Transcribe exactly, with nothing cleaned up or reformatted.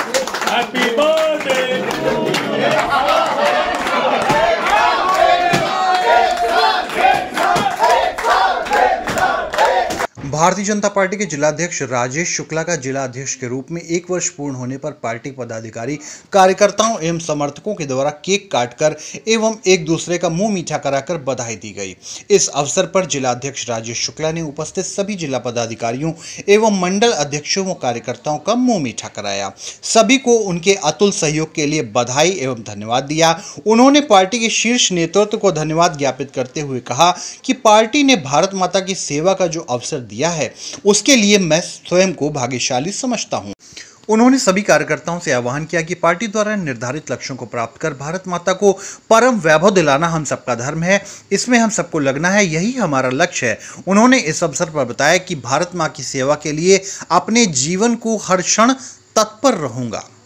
Happy birthday. Bharatiya Janata party के जिलाध्यक्ष राजेश शुक्ला का जिला अध्यक्ष के रूप में एक वर्ष पूर्ण होने पर पार्टी पदाधिकारी, कार्यकर्ताओं एवं समर्थकों के द्वारा केक काटकर एवं एक दूसरे का मुंह मीठा कराकर बधाई दी गई। इस अवसर पर जिलाध्यक्ष राजेश शुक्ला ने उपस्थित सभी जिला पदाधिकारियों एवं मंडल अध्यक्षों व कार्यकर्ताओं का मुंह मीठा कराया। सभी को उनके अतुल सहयोग के लिए बधाई एवं धन्यवाद दिया। उन्होंने पार्टी के शीर्ष नेतृत्व को धन्यवाद ज्ञापित करते हुए कहा कि पार्टी ने भारत माता की सेवा का जो अवसर दिया है उसके लिए मैं स्वयं को भाग्यशाली समझता हूं। उन्होंने सभी कार्यकर्ताओं से आह्वान किया कि पार्टी द्वारा निर्धारित लक्ष्यों को प्राप्त कर भारत माता को परम वैभव दिलाना हम सबका धर्म है, इसमें हम सबको लगना है, यही हमारा लक्ष्य है। उन्होंने इस अवसर पर बताया कि भारत मां की सेवा के लिए अपने जीवन को हर क्षण तत्पर रहूंगा।